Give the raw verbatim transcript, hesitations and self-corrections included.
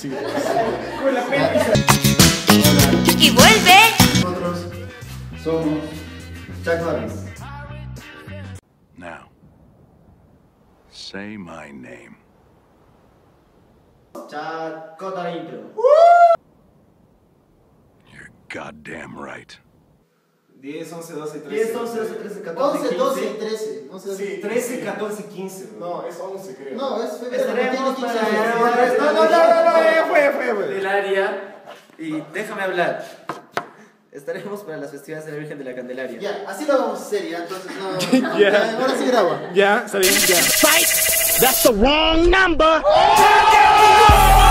Sí. Con la pena. Y vuelve. Nosotros somos Chuck Norris. Now, say my name. Chacota intro. You're goddamn right. diez, once, doce, trece. diez, once, doce, trece, catorce, once, quince. doce y trece. once, doce. Sí, trece, catorce, quince. No, es once, creo. No, es febrero. Estaremos tiene para... quince años. No, no, no, no, no, ya fue, fue, fue. Del área. Y déjame hablar. Estaremos para las festividades de la Virgen de la Candelaria. Ya, así lo vamos a hacer ya, entonces no. Ya. Ya, ahora sí graba. Ya, está bien, ya. That's the wrong number.